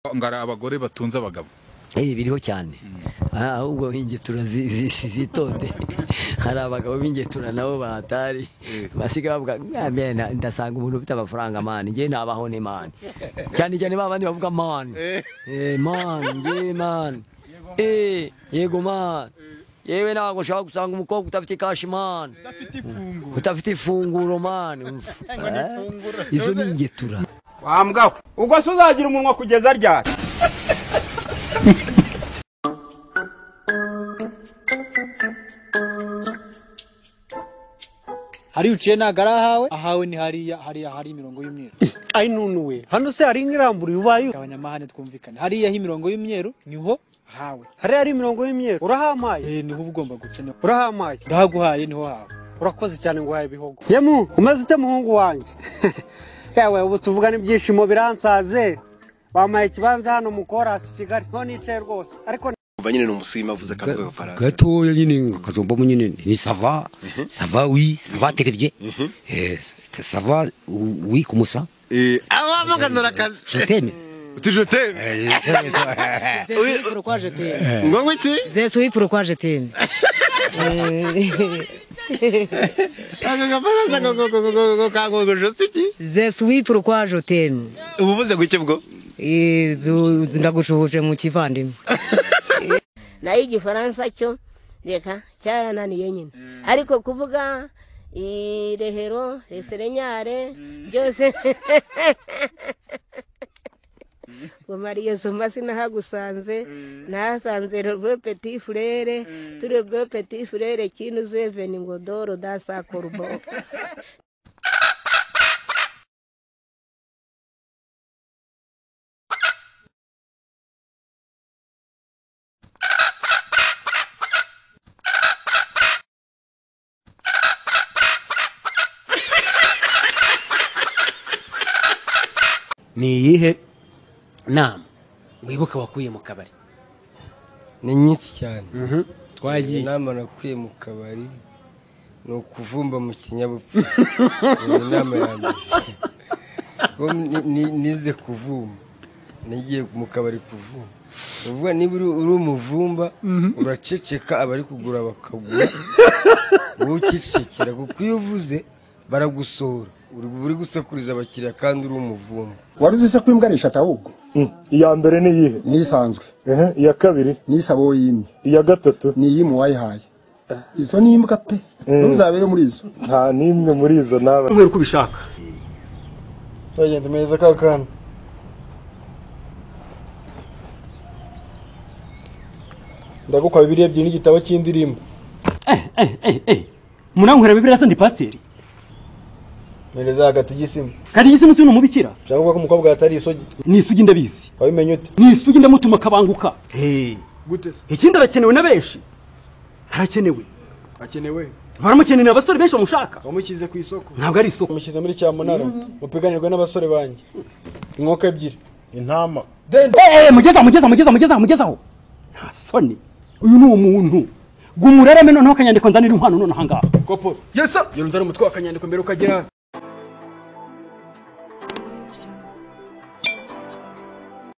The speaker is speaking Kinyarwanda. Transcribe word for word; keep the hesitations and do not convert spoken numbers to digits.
ngara abagore batunze abagabo eh biriho cyane ahubwo ingetura zitonde hari abagabo b'ingetura nabo bahatari basiga bavuga amena ndasanga umuntu ufite amafaranga man nge nabaho ne man cyane cyane babandi bavuga man eh man nge man eh yego man yewe nago shaka gusanga umukobwa utafite kashi man utafite ifunguro man izo ni ingetura wambwa ubwo se uzagira umunwa kugeza ryari hari uciye nagara hawe ahawe ni hariya hariya hari imirongo y'imyeru ai nunuwe hano se hari nkiramburi ubaye abanyamahane twumvikane hariya imirongo y'imyeru niho hawe hari hari imirongo y'imyeru urahamaye eh niho ugomba gucana urahamaye ndaguhaye niho hawe urakoze cyane ngo haye bihogo yemu umaze ute muhungu wanje yawe ubu tuvugana ibyishimo biransaze bamaye kibanza hano mu Korasi Kigali ho nicaye rwose ariko kuva nyine n'umusima avuze kavuga gafaransa gatoya nyine kajomba mu nyine ni sava sava oui sava televye eh sava oui comme ça eh abamuganura kazi je t'aime tu je t'aime oui pourquoi je t'aime ngo ngwiki je suis pourquoi je t'aime aga gafaransa ngo ngo ngo ngo kango ngo je suis je suis pourquoi je t'aime ubuvuze gutyo bwo eh ndagucuhuje mu kivandimwe nayo igifaransa cyo reka cyarananiye nyine ariko kuvuga irehero reserenyare byose Mariye Soma sinahagusanze nahasanze le petit frère tout le petit frère qui nous est venu ngodoro dans sa corbeau. ni yihe nam wibuka wakuye mu kabari ni nyinshi cyane mhm twagiye inama nakuye mu kabari no kuvumba mu kinyabupfura inama yanjye ni nize kuvumba nigiye mu kabari kuvumba uvuga niba uri umuvumba uraceceka abari kugura bakagura ukicecekera kuko iyo uvuze baragusohora uri gusakuriza abakiriya kandi uri umuvumba waruzi se kwimbwarisha ahubwo iya mbere ni yihe nisanzwe ehe iya kabiri nisabo yimye iya gatatu ni yimu wayihaye izo ni imbwa pe ntuzabere muri izo nta nimwe muri izo nawe umwe uko bishaka bagenda meza kakana ndagukwa bibiliya ebyiri n'igitabo cy'indirimbo eh eh eh eh munankwera bibiliya se ndi pasiteri Mereza hagati y'isimu. Kati y'isimu si numubikira. Cyangwa ko umukobwa atari isogi. Ni isugi ndabizi. Wabimenye ute? Ni isugi ndamutuma kabanguka. Eh. Gute se? Ikindi arakenewe na benshi. Harakenewe. Akenewe. Baramukeneye abasore benshi bamushaka. Bamukize ku isoko. Ntabwo ari isoko. Bamukize muri cyamunara. Mupiganirwa n'abasore banjye. Inkoko ebyiri. Intama. Eh mugeza mugeza mugeza mugeza mugezaho. Nta soni. Uyu ni umuntu. Gumurarame noneho kanyandiko ndanira inkwano none hanga. Kopo. Yes sir. Yo nzara umutwe akanyandiko mbere ukagera.